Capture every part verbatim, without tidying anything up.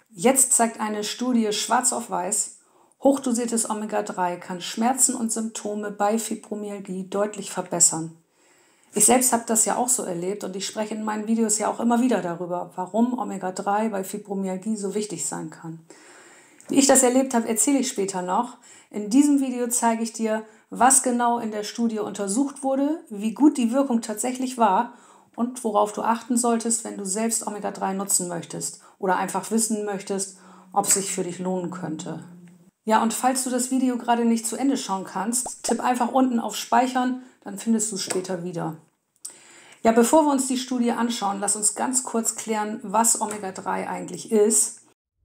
Jetzt zeigt eine Studie schwarz auf weiß, hochdosiertes Omega drei kann Schmerzen und Symptome bei Fibromyalgie deutlich verbessern. Ich selbst habe das ja auch so erlebt und ich spreche in meinen Videos ja auch immer wieder darüber, warum Omega drei bei Fibromyalgie so wichtig sein kann. Wie ich das erlebt habe, erzähle ich später noch. In diesem Video zeige ich dir, was genau in der Studie untersucht wurde, wie gut die Wirkung tatsächlich war und worauf du achten solltest, wenn du selbst Omega drei nutzen möchtest oder einfach wissen möchtest, ob es sich für dich lohnen könnte. Ja, und falls du das Video gerade nicht zu Ende schauen kannst, tipp einfach unten auf Speichern, dann findest du es später wieder. Ja, bevor wir uns die Studie anschauen, lass uns ganz kurz klären, was Omega drei eigentlich ist.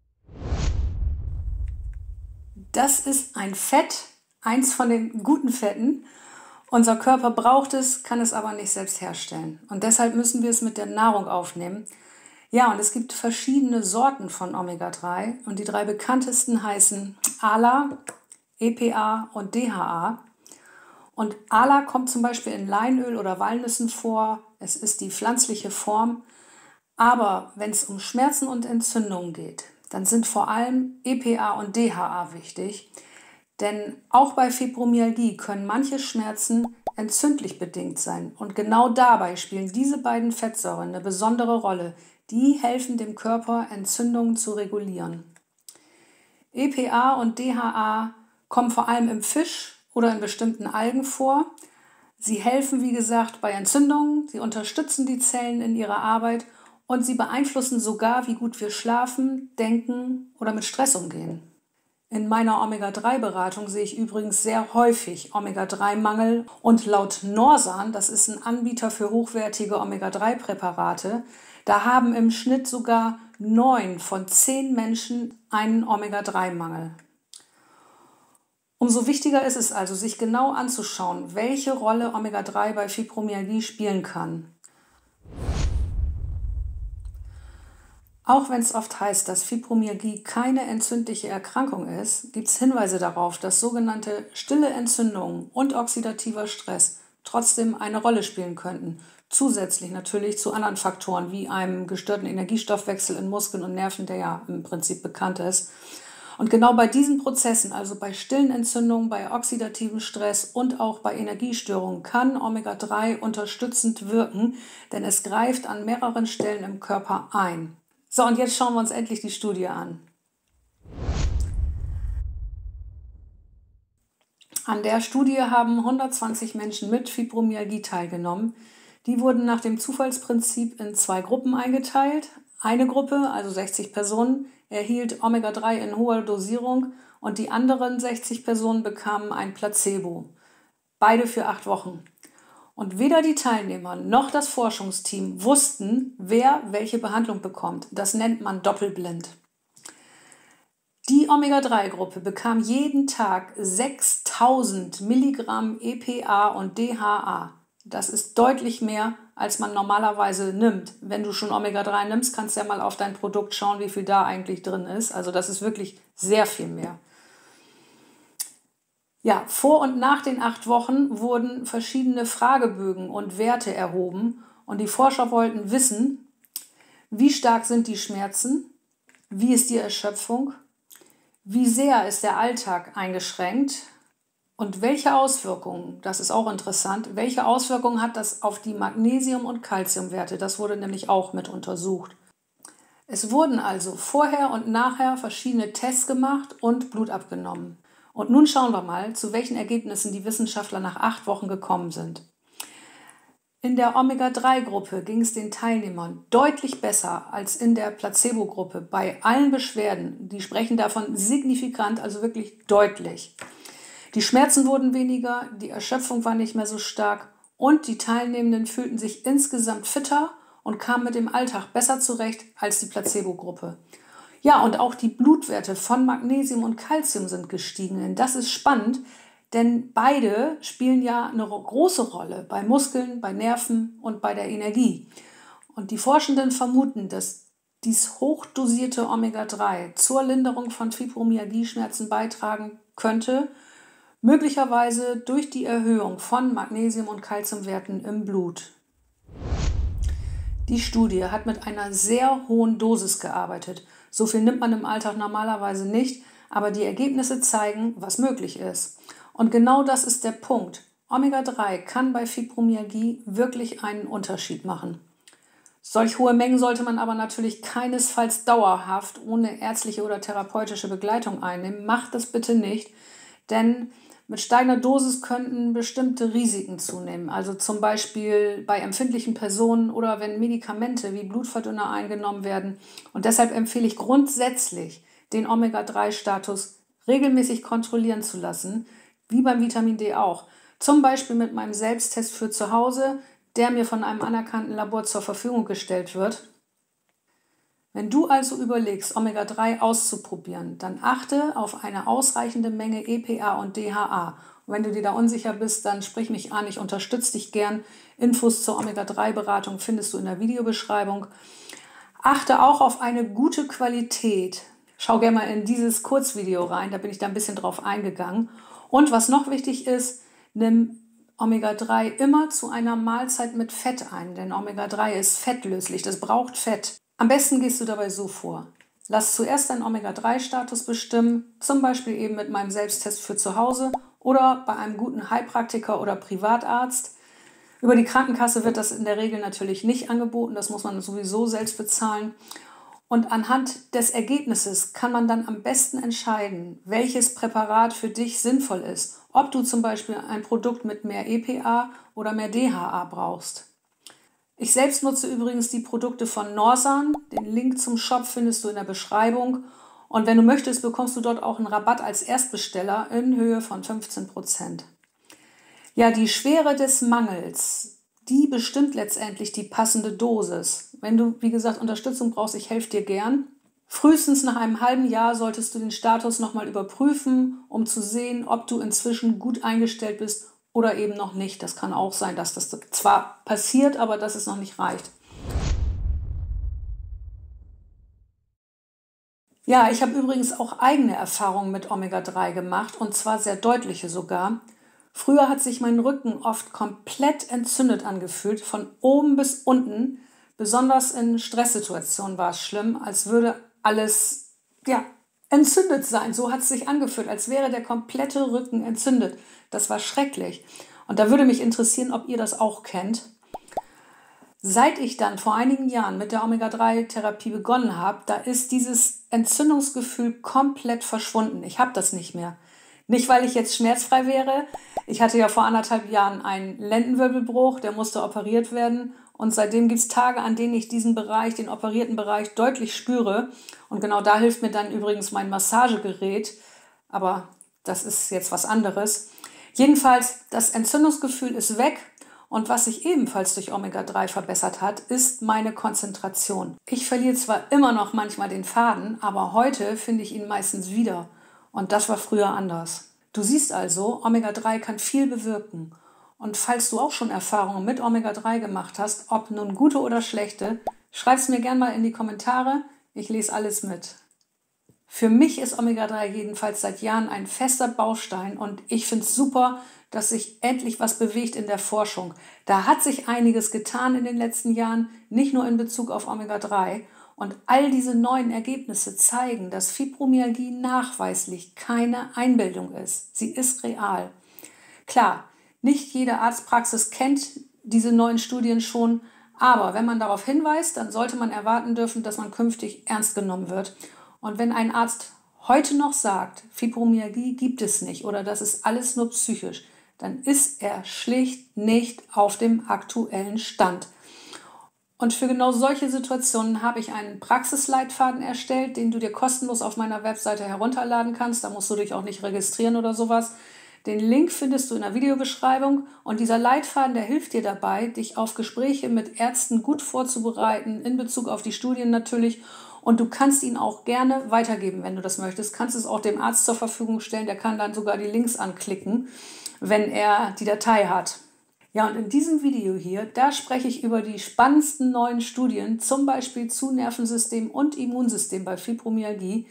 Das ist ein Fett, eins von den guten Fetten. Unser Körper braucht es, kann es aber nicht selbst herstellen. Und deshalb müssen wir es mit der Nahrung aufnehmen. Ja, und es gibt verschiedene Sorten von Omega drei. Und die drei bekanntesten heißen A L A, E P A und D H A. Und A L A kommt zum Beispiel in Leinöl oder Walnüssen vor. Es ist die pflanzliche Form. Aber wenn es um Schmerzen und Entzündungen geht, dann sind vor allem E P A und D H A wichtig. Denn auch bei Fibromyalgie können manche Schmerzen entzündlich bedingt sein. Und genau dabei spielen diese beiden Fettsäuren eine besondere Rolle. Die helfen dem Körper, Entzündungen zu regulieren. E P A und D H A kommen vor allem im Fisch oder in bestimmten Algen vor. Sie helfen, wie gesagt, bei Entzündungen, sie unterstützen die Zellen in ihrer Arbeit und sie beeinflussen sogar, wie gut wir schlafen, denken oder mit Stress umgehen. In meiner Omega drei Beratung sehe ich übrigens sehr häufig Omega drei Mangel und laut Norsan, das ist ein Anbieter für hochwertige Omega drei Präparate, da haben im Schnitt sogar neun von zehn Menschen einen Omega drei Mangel. Umso wichtiger ist es also, sich genau anzuschauen, welche Rolle Omega drei bei Fibromyalgie spielen kann. Auch wenn es oft heißt, dass Fibromyalgie keine entzündliche Erkrankung ist, gibt es Hinweise darauf, dass sogenannte stille Entzündungen und oxidativer Stress trotzdem eine Rolle spielen könnten. Zusätzlich natürlich zu anderen Faktoren wie einem gestörten Energiestoffwechsel in Muskeln und Nerven, der ja im Prinzip bekannt ist. Und genau bei diesen Prozessen, also bei stillen Entzündungen, bei oxidativem Stress und auch bei Energiestörungen, kann Omega drei unterstützend wirken, denn es greift an mehreren Stellen im Körper ein. So, und jetzt schauen wir uns endlich die Studie an. An der Studie haben hundertzwanzig Menschen mit Fibromyalgie teilgenommen. Die wurden nach dem Zufallsprinzip in zwei Gruppen eingeteilt. Eine Gruppe, also sechzig Personen, erhielt Omega drei in hoher Dosierung und die anderen sechzig Personen bekamen ein Placebo. Beide für acht Wochen. Und weder die Teilnehmer noch das Forschungsteam wussten, wer welche Behandlung bekommt. Das nennt man doppelblind. Die Omega drei Gruppe bekam jeden Tag sechstausend Milligramm E P A und D H A. Das ist deutlich mehr, als man normalerweise nimmt. Wenn du schon Omega drei nimmst, kannst du ja mal auf dein Produkt schauen, wie viel da eigentlich drin ist. Also das ist wirklich sehr viel mehr. Ja, vor und nach den acht Wochen wurden verschiedene Fragebögen und Werte erhoben und die Forscher wollten wissen, wie stark sind die Schmerzen, wie ist die Erschöpfung, wie sehr ist der Alltag eingeschränkt und welche Auswirkungen, das ist auch interessant, welche Auswirkungen hat das auf die Magnesium- und Calciumwerte, das wurde nämlich auch mit untersucht. Es wurden also vorher und nachher verschiedene Tests gemacht und Blut abgenommen. Und nun schauen wir mal, zu welchen Ergebnissen die Wissenschaftler nach acht Wochen gekommen sind. In der Omega drei Gruppe ging es den Teilnehmern deutlich besser als in der Placebo-Gruppe bei allen Beschwerden. Die sprechen davon signifikant, also wirklich deutlich. Die Schmerzen wurden weniger, die Erschöpfung war nicht mehr so stark und die Teilnehmenden fühlten sich insgesamt fitter und kamen mit dem Alltag besser zurecht als die Placebo-Gruppe. Ja, und auch die Blutwerte von Magnesium und Calcium sind gestiegen. Das ist spannend, denn beide spielen ja eine große Rolle bei Muskeln, bei Nerven und bei der Energie. Und die Forschenden vermuten, dass dies hochdosierte Omega drei zur Linderung von Fibromyalgie-Schmerzen beitragen könnte, möglicherweise durch die Erhöhung von Magnesium- und Calciumwerten im Blut. Die Studie hat mit einer sehr hohen Dosis gearbeitet, So viel nimmt man im Alltag normalerweise nicht, aber die Ergebnisse zeigen, was möglich ist. Und genau das ist der Punkt. Omega drei kann bei Fibromyalgie wirklich einen Unterschied machen. Solch hohe Mengen sollte man aber natürlich keinesfalls dauerhaft ohne ärztliche oder therapeutische Begleitung einnehmen. Macht das bitte nicht, denn mit steigender Dosis könnten bestimmte Risiken zunehmen. Also zum Beispiel bei empfindlichen Personen oder wenn Medikamente wie Blutverdünner eingenommen werden. Und deshalb empfehle ich grundsätzlich, den Omega drei Status regelmäßig kontrollieren zu lassen, wie beim Vitamin D auch. Zum Beispiel mit meinem Selbsttest für zu Hause, der mir von einem anerkannten Labor zur Verfügung gestellt wird. Wenn du also überlegst, Omega drei auszuprobieren, dann achte auf eine ausreichende Menge E P A und D H A. Und wenn du dir da unsicher bist, dann sprich mich an, ich unterstütze dich gern. Infos zur Omega drei Beratung findest du in der Videobeschreibung. Achte auch auf eine gute Qualität. Schau gerne mal in dieses Kurzvideo rein, da bin ich da ein bisschen drauf eingegangen. Und was noch wichtig ist, nimm Omega drei immer zu einer Mahlzeit mit Fett ein, denn Omega drei ist fettlöslich, das braucht Fett. Am besten gehst du dabei so vor. Lass zuerst deinen Omega drei Status bestimmen, zum Beispiel eben mit meinem Selbsttest für zu Hause oder bei einem guten Heilpraktiker oder Privatarzt. Über die Krankenkasse wird das in der Regel natürlich nicht angeboten, das muss man sowieso selbst bezahlen. Und anhand des Ergebnisses kann man dann am besten entscheiden, welches Präparat für dich sinnvoll ist. Ob du zum Beispiel ein Produkt mit mehr E P A oder mehr D H A brauchst. Ich selbst nutze übrigens die Produkte von Norsan. Den Link zum Shop findest du in der Beschreibung. Und wenn du möchtest, bekommst du dort auch einen Rabatt als Erstbesteller in Höhe von fünfzehn Prozent. Ja, die Schwere des Mangels, die bestimmt letztendlich die passende Dosis. Wenn du, wie gesagt, Unterstützung brauchst, ich helfe dir gern. Frühestens nach einem halben Jahr solltest du den Status nochmal überprüfen, um zu sehen, ob du inzwischen gut eingestellt bist oder eben noch nicht. Das kann auch sein, dass das zwar passiert, aber dass es noch nicht reicht. Ja, ich habe übrigens auch eigene Erfahrungen mit Omega drei gemacht und zwar sehr deutliche sogar. Früher hat sich mein Rücken oft komplett entzündet angefühlt, von oben bis unten. Besonders in Stresssituationen war es schlimm, als würde alles ja, entzündet sein. So hat es sich angefühlt, als wäre der komplette Rücken entzündet. Das war schrecklich. Und da würde mich interessieren, ob ihr das auch kennt. Seit ich dann vor einigen Jahren mit der Omega drei Therapie begonnen habe, da ist dieses Entzündungsgefühl komplett verschwunden. Ich habe das nicht mehr. Nicht, weil ich jetzt schmerzfrei wäre. Ich hatte ja vor anderthalb Jahren einen Lendenwirbelbruch, der musste operiert werden. Und seitdem gibt es Tage, an denen ich diesen Bereich, den operierten Bereich, deutlich spüre. Und genau da hilft mir dann übrigens mein Massagegerät. Aber das ist jetzt was anderes. Jedenfalls, das Entzündungsgefühl ist weg. Und was sich ebenfalls durch Omega drei verbessert hat, ist meine Konzentration. Ich verliere zwar immer noch manchmal den Faden, aber heute finde ich ihn meistens wieder. Und das war früher anders. Du siehst also, Omega drei kann viel bewirken. Und falls du auch schon Erfahrungen mit Omega drei gemacht hast, ob nun gute oder schlechte, schreib es mir gerne mal in die Kommentare. Ich lese alles mit. Für mich ist Omega drei jedenfalls seit Jahren ein fester Baustein und ich finde es super, dass sich endlich was bewegt in der Forschung. Da hat sich einiges getan in den letzten Jahren, nicht nur in Bezug auf Omega drei. Und all diese neuen Ergebnisse zeigen, dass Fibromyalgie nachweislich keine Einbildung ist. Sie ist real. Klar, nicht jede Arztpraxis kennt diese neuen Studien schon, aber wenn man darauf hinweist, dann sollte man erwarten dürfen, dass man künftig ernst genommen wird. Und wenn ein Arzt heute noch sagt, Fibromyalgie gibt es nicht oder das ist alles nur psychisch, dann ist er schlicht nicht auf dem aktuellen Stand. Und für genau solche Situationen habe ich einen Praxisleitfaden erstellt, den du dir kostenlos auf meiner Webseite herunterladen kannst. Da musst du dich auch nicht registrieren oder sowas. Den Link findest du in der Videobeschreibung. Und dieser Leitfaden, der hilft dir dabei, dich auf Gespräche mit Ärzten gut vorzubereiten, in Bezug auf die Studien natürlich. Und du kannst ihn auch gerne weitergeben, wenn du das möchtest. Kannst es auch dem Arzt zur Verfügung stellen. Der kann dann sogar die Links anklicken, wenn er die Datei hat. Ja, und in diesem Video hier, da spreche ich über die spannendsten neuen Studien, zum Beispiel zu Nervensystem und Immunsystem bei Fibromyalgie.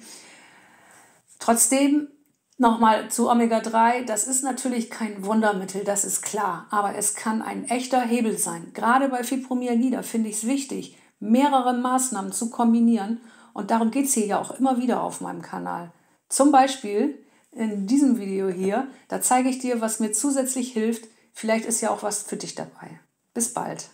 Trotzdem nochmal zu Omega drei, das ist natürlich kein Wundermittel, das ist klar, aber es kann ein echter Hebel sein. Gerade bei Fibromyalgie, da finde ich es wichtig, mehrere Maßnahmen zu kombinieren Und darum geht es hier ja auch immer wieder auf meinem Kanal. Zum Beispiel in diesem Video hier, da zeige ich dir, was mir zusätzlich hilft. Vielleicht ist ja auch was für dich dabei. Bis bald.